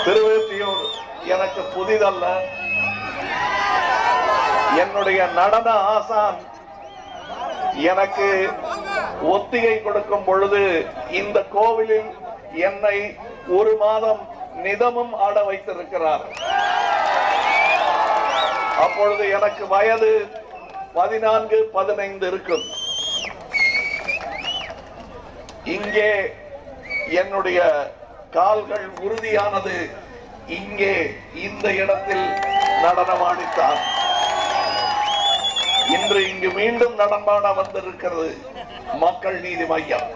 திருவேற்றியூர் எனக்கு புதிதல்ல. என்னுடைய நடன ஆசான் எனக்கு ஒத்திகை கொடுக்கும் பொழுது இந்த கோவிலில் என்னை ஒரு மாதம் நிதமும் ஆட வைத்திருக்கிறார். அப்பொழுது எனக்கு வயது 14-15 இருக்கும். இங்கே என்னுடைய கால்கள் உறுதியானது. இங்கே இந்த இடத்தில் நடனமாடித்தார். இன்று இங்கு மீண்டும் நடனமாட வந்திருக்கிறது மக்கள் நீதி மையம்.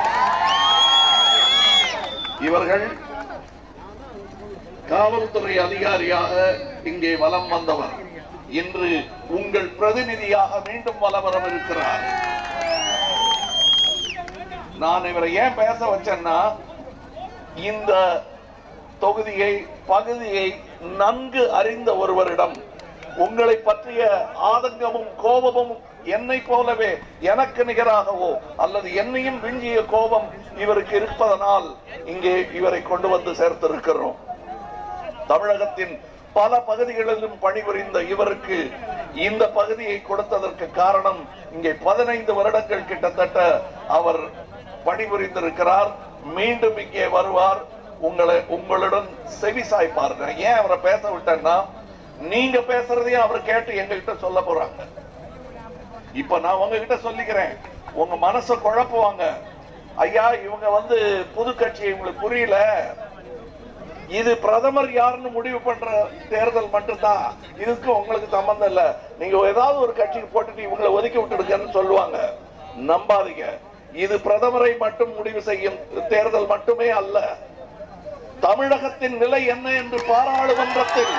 இவர்கள் காவல்துறை அதிகாரியாக இங்கே வலம் வந்தவர் இன்று உங்கள் பிரதிநிதியாக மீண்டும் வலம் வரவிருக்கிறார். நான் இவரை ஏன் பேச வச்சேன்னா, இந்த தொகுதியை பகுதியை நன்கு அறிந்த ஒருவரிடம் உங்களை பற்றிய ஆதங்கமும் கோபமும் என்னை போலவே எனக்கு நிகராகவோ அல்லது என்னையும் விஞ்சிய கோபம் இவருக்கு இருப்பதனால் இங்கே இவரை கொண்டு வந்து சேர்த்திருக்கிறோம். தமிழகத்தின் பல பகுதிகளிலும் பணிபுரிந்த இவருக்கு இந்த பகுதியை கொடுத்ததற்கு காரணம், இங்கே 15 வருடங்கள் கிட்டத்தட்ட அவர் பணிபுரிந்திருக்கிறார். மீண்டும் இங்கே வருவார். உங்களுடன் செவி சாய்ப்பாருங்க. ஏன் அவரை பேச விட்டேன்னா, நீங்க பேசுறதையும் அவர் கேட்டு எங்ககிட்ட சொல்ல போறாங்க. இப்ப நான் உங்ககிட்ட சொல்லிக்கிறேன், உங்க மனசை குழப்புவாங்க. ஐயா, இவங்க புது கட்சி, உங்களுக்கு புரியல, இது பிரதமர் யாருன்னு முடிவு பண்ற தேர்தல் மட்டும்தான், இதுக்கு உங்களுக்கு சம்பந்தம் இல்ல, நீங்க ஏதாவது ஒரு கட்சிக்கு போட்டுட்டு இவங்களை ஒதுக்கி விட்டுடுங்கன்னு சொல்லுவாங்க. நம்பாதீங்க, இது பிரதமரை மட்டும் முடிவு செய்யும் தேர்தல் மட்டுமே அல்ல. தமிழகத்தின் நிலை என்ன என்று பாராளுமன்றத்தில்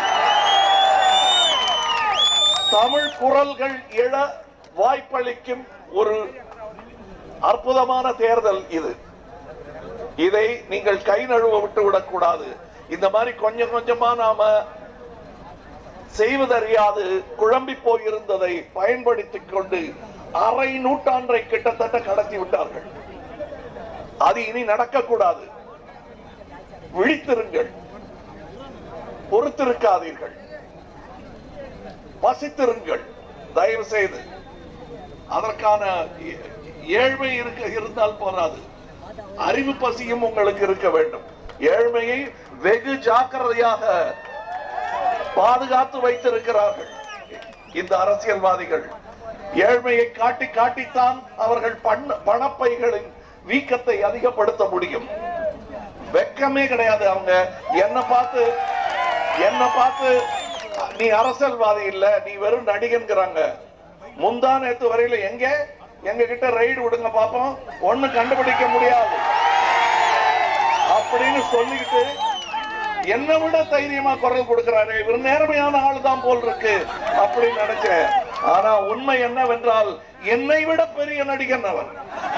தமிழ் குரல்கள் எழ வாய்ப்பளிக்கும் ஒரு அற்புதமான தேர்தல் இது. இதை நீங்கள் கை நழுவ விட்டு விடக்கூடாது. இந்த மாதிரி கொஞ்சம் கொஞ்சமா நாம செய்வதறியாது குழம்பி போயிருந்ததை பயன்படுத்திக் கொண்டு அரை நூற்றாண்டை கிட்டத்தட்ட கடத்தி விட்டார்கள். அது இனி நடக்கக்கூடாது. விழித்திருங்கள், பொறுத்திருக்காதீர்கள், பசித்திருங்கள். தயவு செய்து அதற்கான ஏழ்மை இருந்தால் போராது, அறிவு பசியும் உங்களுக்கு இருக்க வேண்டும். ஏழ்மையை வெகு ஜாக்கிரதையாக பாதுகாத்து வைத்திருக்கிறார்கள் இந்த அரசியல்வாதிகள். ஏழ்மையை காட்டி காட்டித்தான் அவர்கள் பணப்பைகளின் வீக்கத்தை அதிகப்படுத்த முடியும். வெக்கமே கிடையாது. அவங்க என்ன பார்த்து நீ அரசியல்வாதி இல்ல, நீ வெறும் நடிகன்கிறாங்க. முந்தா நேத்து வரையில எங்க கிட்ட ரைடு விடுங்க பாப்போம், ஒண்ணு கண்டுபிடிக்க முடியாது அப்படின்னு சொல்லிக்கிட்டு என்னை விட தைரியமா குரல் கொடுக்கிறாரு. இவர் நேர்மையான ஆள் தான் போல் இருக்கு அப்படின்னு நினைச்சேன். ஆனா உண்மை என்னவென்றால், என்னை விட பெரிய நடிகன் அவர்.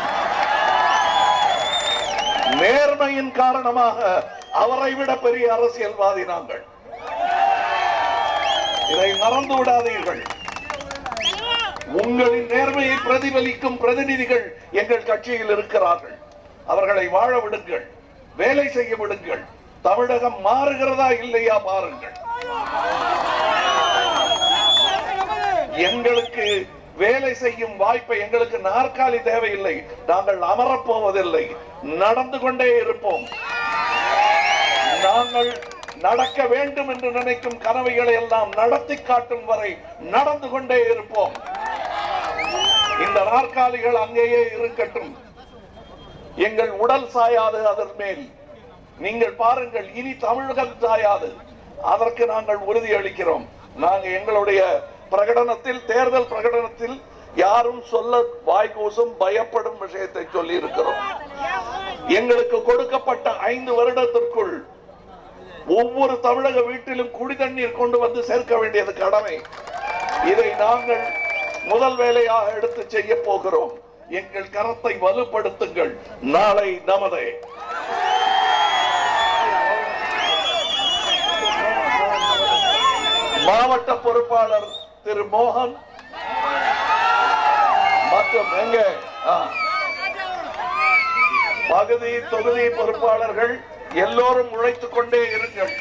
நேர்மையின் காரணமாக அவரை விட பெரிய அரசியல்வாதி நாங்கள். இதை மறந்து விடாதீர்கள். உங்களின் நேர்மையை பிரதிபலிக்கும் பிரதிநிதிகள் எங்கள் கட்சியில் இருக்கிறார்கள். அவர்களை வாழ விடுங்கள், வேலை செய்ய விடுங்கள். தமிழகம் மாறுகிறதா இல்லையா பாருங்கள். எங்களுக்கு வேலை செய்யும் வாய்ப்பை, எங்களுக்கு நாற்காலி தேவையில்லை, நாங்கள் அமரப்போவதில்லை, நடந்து கொண்டே இருப்போம். நாங்கள் நடக்க வேண்டும் என்று நினைக்கும் கனவுகளை எல்லாம் நடத்தி காட்டும் வரை நடந்து கொண்டே இருப்போம். இந்த நாற்காலிகள் அங்கேயே இருக்கட்டும், எங்கள் உடல் சாயாது அதன் மேல். நீங்கள் பாருங்கள், இனி தமிழகம் சாயாது. அதற்கு நாங்கள் உறுதி அளிக்கிறோம். நாங்கள் எங்களுடைய பிரகடனத்தில், தேர்தல் பிரகடனத்தில் யாரும் சொல்ல வாய்க்கூசும் பயப்படும் விஷயத்தை சொல்லி இருக்கிறோம். எங்களுக்கு கொடுக்கப்பட்ட 5 வருடத்திற்குள் ஒவ்வொரு தமிழக வீட்டிலும் குடிதண்ணீர் கொண்டு வந்து சேர்க்க வேண்டியது கடமை. இதை நாங்கள் முதல் வேலையாக எடுத்து செய்ய போகிறோம். எங்கள் கரத்தை வலுப்படுத்துங்கள். நாளை நமதே. மாவட்ட பொறுப்பாளர் திரு மோகன் மற்றும் பகுதி தொகுதி பொறுப்பாளர்கள் எல்லோரும் உழைத்துக் கொண்டே இருங்கள்.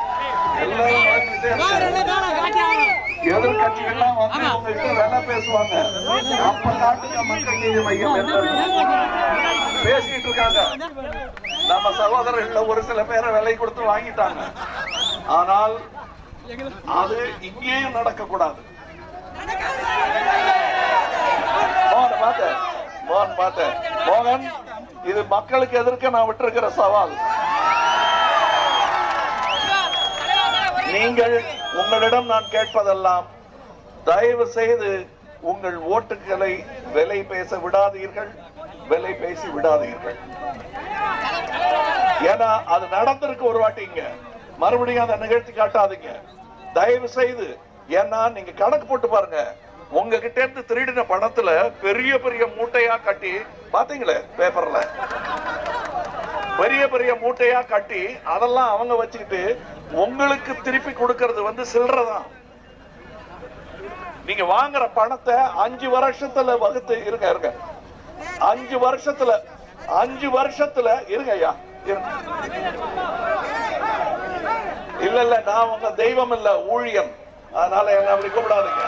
எதிர்கட்சிகள்லாம் வந்து உங்ககிட்ட வேலை பேசுவாங்க. அப்ப காட்டுங்க மக்கள் நீதி மையம் பேசிட்டு இருக்காங்க. நம்ம சகோதரர்கள் ஒரு சில பேரை விலை கொடுத்து வாங்கிட்டாங்க. ஆனால் அது இங்கேயும் நடக்க கூடாது. மோகன், இது மக்களுக்கு எதிர்க்க நான் விட்டிருக்கிற சவால். நீங்கள் உங்களிடம் நான் கேட்பதெல்லாம் தயவு செய்து உங்கள் ஓட்டுகளை விலை பேச விடாதீர்கள், விலை பேசி விடாதீர்கள். ஏன்னா அது நடந்திருக்கு ஒரு வாட்டிங்க, மறுபடியும் அதை நிகழ்த்தி காட்டாதீங்க தயவு செய்து. ஏன்னா நீங்க கணக்கு போட்டு பாருங்க, உங்ககிட்ட இருந்து திருடின பணத்துல பெரிய பெரிய மூட்டையா கட்டி பாத்தீங்களே பேப்பர்ல, பெரிய பெரிய மூட்டையா கட்டி அதெல்லாம் அவங்க வச்சுக்கிட்டு உங்களுக்கு திருப்பி கொடுக்கிறது வந்து சில்லறதான். நீங்க வாங்குற பணத்தை 5 வருஷத்துல வகுத்து இருங்க 5 வருஷத்துல இருங்க ஐயா. இல்ல நான் உங்க தெய்வம் இல்ல, ஊழியம். அதனால என்ன அப்படி கூப்பிடாதீங்க.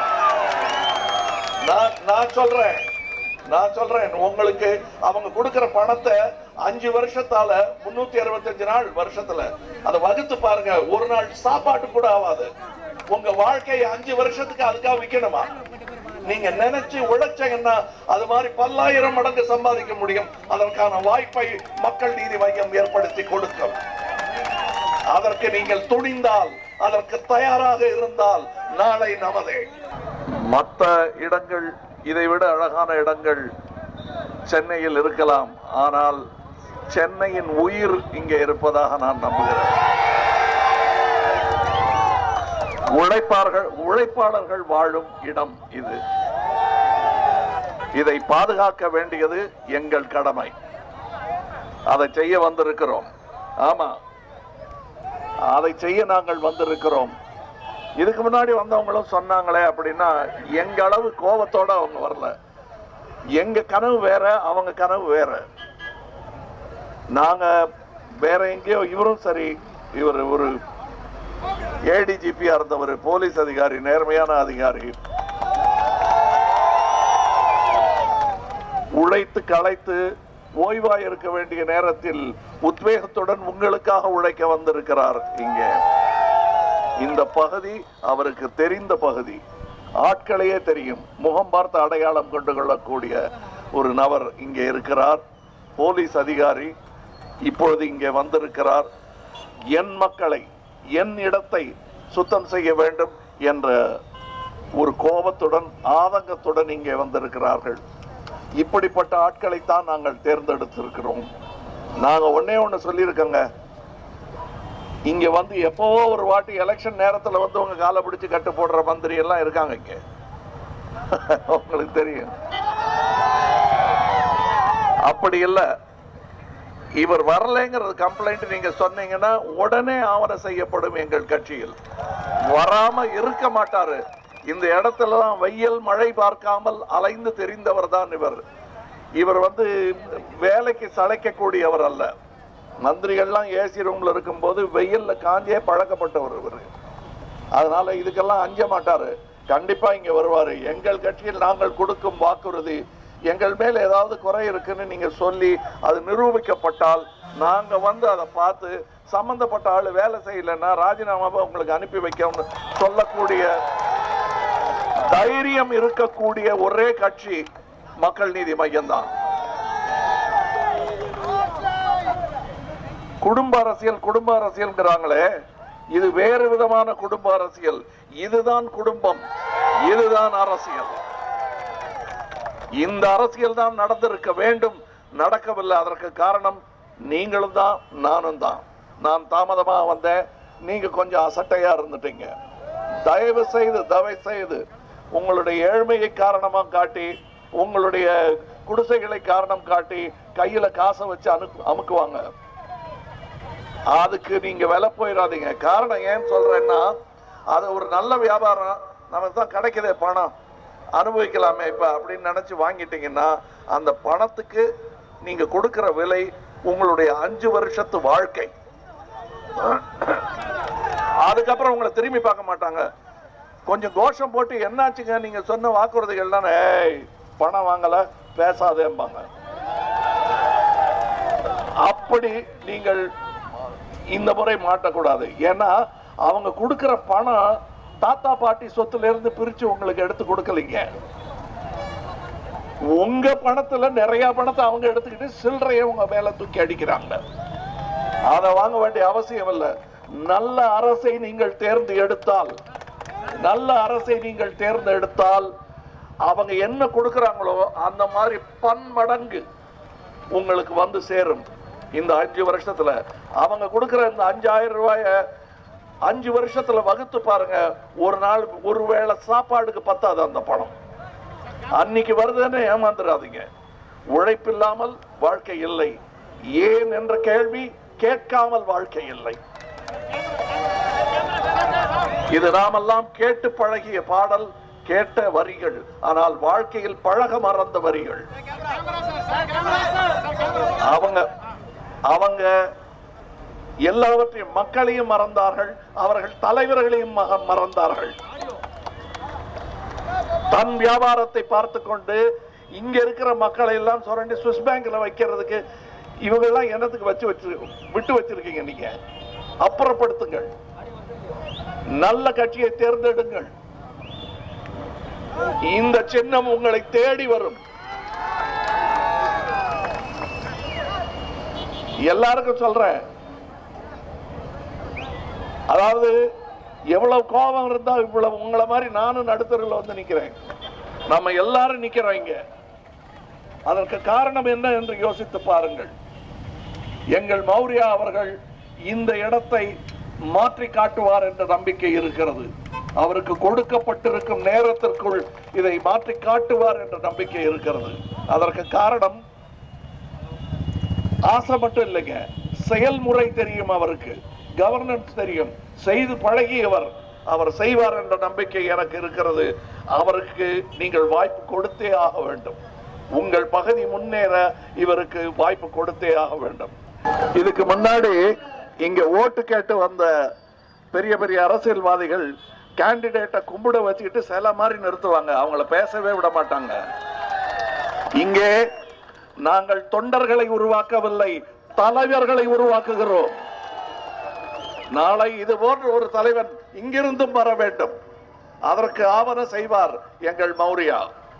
நான் சொல்றேன் உங்களுக்கு அவங்க கொடுக்கிற பணத்தை 5 வருஷத்தால 365 நாள் வருஷத்துல அதை வகுத்து பாருங்க, ஒரு நாள் சாப்பாட்டு கூட ஆகாது. உங்க வாழ்க்கையை 5 வருஷத்துக்கு அதுக்காக விற்கணுமா? நீங்க நினைச்சு உழைச்சீங்கன்னா அது மாதிரி பல்லாயிரம் மடங்கு சம்பாதிக்க முடியும். அதற்கான வாய்ப்பை மக்கள் நீதி மையம் ஏற்படுத்தி கொடுக்கும். அதற்கு நீங்கள் துணிந்தால், அதற்கு தயாராக இருந்தால் நாளை நமதே. மற்ற இடங்கள் இதைவிட அழகான இடங்கள் சென்னையில் இருக்கலாம். ஆனால் சென்னையின் உயிர் இங்கே இருப்பதாக நான் நம்புகிறேன். உழைப்பாளர்கள் வாழும் இடம் இது. இதை பாதுகாக்க வேண்டியது எங்கள் கடமை. அதை செய்ய வந்திருக்கிறோம். ஆமா, அதை செய்ய நாங்கள் வந்திருக்கிறோம். இதுக்கு முன்னாடி வந்தவங்களும் சொன்னாங்களே அப்படின்னா எங்க அளவு கோபத்தோட அவங்க வரல. எங்க கனவு வேற, அவங்க கனவு வேற. நாங்க வேற எங்கேயோ, இவரும் சரி, இவர் ஒரு ஏடிஜிபியா இருந்தவர், போலீஸ் அதிகாரி, நேர்மையான அதிகாரி, உழைத்து களைத்து ஓய்வாய் இருக்க வேண்டிய நேரத்தில் உத்வேகத்துடன் உங்களுக்காக உழைக்க வந்திருக்கிறார். இங்கே இந்த பகுதி அவருக்கு தெரிந்த பகுதி, ஆட்களையே தெரியும், முகம் பார்த்து அடையாளம் கொண்டு கொள்ளக்கூடிய ஒரு நபர் இங்கே இருக்கிறார். போலீஸ் அதிகாரி இப்பொழுது இங்கே வந்திருக்கிறார். என் மக்களை, என் இடத்தை சுத்தம் செய்ய வேண்டும் என்ற ஒரு கோபத்துடன், ஆதங்கத்துடன் இங்கே வந்திருக்கிறார்கள். இப்படிப்பட்ட ஆட்களைத்தான் நாங்கள் தேர்ந்தெடுத்திருக்கிறோம். நாங்க ஒண்ணு சொல்லியிருக்கோங்க, இங்க வந்து எப்பவோ ஒரு வாட்டி எலெக்ஷன் நேரத்துல வந்து உங்க காலை பிடிச்சு கட்டு போடுற மந்திரி எல்லாம் இருக்காங்க இங்க. உங்களுக்கு தெரியும். அப்படி இல்ல, இவர் வரலைங்கிறது கம்ப்ளைண்ட் நீங்க சொன்னீங்கன்னா உடனே ஆவணம் செய்யப்படும். எங்கள் கட்சியில் வராம இருக்க மாட்டாரு. இந்த இடத்துலதான் வெயில் மழை பார்க்காமல் அலைந்து தெரிந்தவர் தான் இவர். இவர் வந்து வேலைக்கு சளைக்கக்கூடியவர் அல்ல. மந்திரிகள்லாம் ஏசி ரூம்ல இருக்கும் போது வெயில்ல காஞ்சே பழக்கப்பட்டவர் இவர். அதனால இதுக்கெல்லாம் அஞ்ச மாட்டாரு. கண்டிப்பா இங்க வருவாரு. எங்கள் கட்சியில் நாங்கள் கொடுக்கும் வாக்குறுதி, எங்கள் மேல ஏதாவது குறை இருக்குன்னு நீங்க சொல்லி அது நிரூபிக்கப்பட்டால் நாங்க வந்து அதை பார்த்து சம்பந்தப்பட்ட ஆளு வேலை செய்யலன்னா ராஜினாமாவை உங்களுக்கு அனுப்பி வைக்க சொல்லக்கூடிய தைரியம் இருக்கக்கூடிய ஒரே கட்சி மக்கள் நீதி மையம் தான். குடும்ப அரசியல்ங்கிறாங்களே, இது வேறு விதமான குடும்ப அரசியல். இதுதான் குடும்பம், இதுதான் அரசியல். இந்த அரசியல் தான் நடந்திருக்க வேண்டும், நடக்கவில்லை. அதற்கு காரணம் நீங்களும் தான், நானும் தான். நான் தாமதமா வந்தேன், நீங்க கொஞ்சம் அசட்டையா இருந்துட்டீங்க. தயவு செய்து உங்களுடைய ஏழ்மையை காரணமா காட்டி, உங்களுடைய குடிசைகளை காரணம் காட்டி கையில காசை வச்சு அமுக்குவாங்க. அதுக்கு நீங்க விலை போயிடாதீங்க. காரணம் ஏன் சொல்றேன்னா, அது ஒரு நல்ல வியாபாரம், நமக்கு தான் கிடைக்குதே பணம், அனுபவிக்கலாமே இப்ப அப்படின்னு நினைச்சு வாங்கிட்டீங்கன்னா அந்த பணத்துக்கு நீங்க கொடுக்கிற விலை உங்களுடைய 5 வருஷத்து வாழ்க்கை. அதுக்கப்புறம் உங்களை திரும்பி பார்க்க மாட்டாங்க. கொஞ்சம் கோஷம் போட்டு என்னாச்சுங்க நீங்க சொன்ன வாக்குறுதிகள் தானே, பணம் வாங்கல பேசாதேம்பாங்க. அப்படி நீங்கள் இந்த முறை மாட்டக்கூடாது. ஏன்னா அவங்க கொடுக்கிற பணம் தாத்தா பாட்டி சொத்துல இருந்து பிரிச்சு உங்களுக்கு எடுத்து கொடுக்கலீங்க. உங்க பணத்துல நிறைய பணத்தை அவங்க எடுத்துக்கிட்டு சில்லறையை உங்க மேல தூக்கி அடிக்கிறாங்க. அதை வாங்க வேண்டிய அவசியம் இல்லை. நல்ல அரசை நீங்கள் தேர்ந்தெடுத்தால், நல்ல அரசை நீங்கள் தேர்ந்தெடுத்தால் அவங்க என்ன கொடுக்கறாங்களோ அந்த மாதிரி பன்மடங்கு உங்களுக்கு வந்து சேரும். இந்த 5 வருஷத்துல அவங்க கொடுக்கிற இந்த 5000 ரூபாய 5 வருஷத்துல வகுத்து பாருங்க. ஒரு நாள் ஒருவேளை சாப்பாடுக்கு பத்தாது அந்த பணம். அன்னைக்கு வருதுன்னு ஏமாந்துடாதீங்க. உழைப்பில்லாமல் வாழ்க்கை இல்லை. ஏன் என்ற கேள்வி கேட்காமல் வாழ்க்கை இல்லை. இது நாமெல்லாம் கேட்டு பழகிய பாடல், கேட்ட வரிகள், ஆனால் வாழ்க்கையில் பழக மறந்த வரிகள். அவங்க எல்லாவற்றையும், மக்களையும் மறந்தார்கள், அவர்கள் தலைவர்களையும் மறந்தார்கள். தன் வியாபாரத்தை பார்த்து கொண்டு இங்க இருக்கிற மக்களை எல்லாம் சுரண்டி சுவிஸ் பேங்க்ல வைக்கிறதுக்கு இவங்க எல்லாம் என்னத்துக்கு விட்டு வச்சிருக்கீங்க? நீங்க அப்புறப்படுத்துங்கள். நல்ல கட்சியை தேர்ந்தெடுங்கள். இந்த சின்னம் உங்களை தேடி வரும். எல்லாருக்கும் சொல்றேன், அதாவது எவ்வளவு கோபம் இருந்தா இவ்வளவு உங்களை மாதிரி நானும் நடுத்தரில் வந்து நிக்கிறேன். நம்ம எல்லாரும் நிக்கிறோம் இங்க. அதற்கு காரணம் என்ன என்று யோசித்து பாருங்கள். எங்கள் மௌரியா அவர்கள் இந்த இடத்தை மாற்றி காட்டுவார் என்ற நம்பிக்கை இருக்கிறது. அவருக்கு கொடுக்கப்பட்டிருக்கும் நேரத்திற்குள் இதை மாற்றி காட்டுவார் என்ற நம்பிக்கை இருக்கிறது. அதற்கு காரணம் ஆசை மட்டும் இல்லைங்க, செயல்முறை தெரியும் அவருக்கு, கவர்னன்ஸ் தெரியும், செய்து பழகியவர். அவர் செய்வார் என்ற நம்பிக்கை எனக்கு இருக்கிறது. அவருக்கு நீங்கள் வாய்ப்பு கொடுத்தே ஆக வேண்டும். உங்கள் பகுதி முன்னேற இவருக்கு வாய்ப்பு கொடுத்தே ஆக வேண்டும். இதுக்கு முன்னாடி இங்க ஓட்டு கேட்டு வந்த பெரிய பெரிய அரசியல்வாதிகள் கேண்டிடேட்டை கும்பிட வச்சுக்கிட்டு சில மாதிரி நிறுத்துவாங்க. அவங்கள பேசவே விட மாட்டாங்க. இங்கே நாங்கள் தொண்டர்களை உருவாக்கவில்லை, தலைவர்களை உருவாக்குகிறோம். நாளை இது போன்ற ஒரு தலைவன் இங்கிருந்தும் வர வேண்டும். அதற்கு ஆவணம் செய்வார் எங்கள் மௌரியா.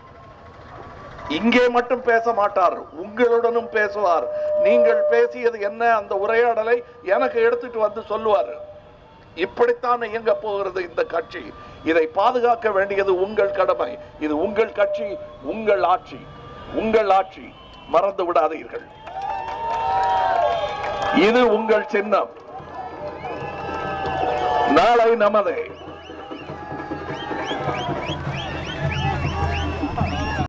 இங்கே மட்டும் பேச மாட்டார், உங்களுடனும் பேசுவார். நீங்கள் பேசியது என்ன அந்த உரையாடலை எனக்கு எடுத்துட்டு வந்து சொல்லுவார். இப்படித்தான் இயங்க போகிறது இந்த கட்சி. இதை பாதுகாக்க வேண்டியது உங்கள் கடமை. இது உங்கள் கட்சி, உங்கள் ஆட்சி, உங்கள் ஆட்சி. மறந்து விடாதீர்கள். இது உங்கள் சின்னம். நாளை நமதே.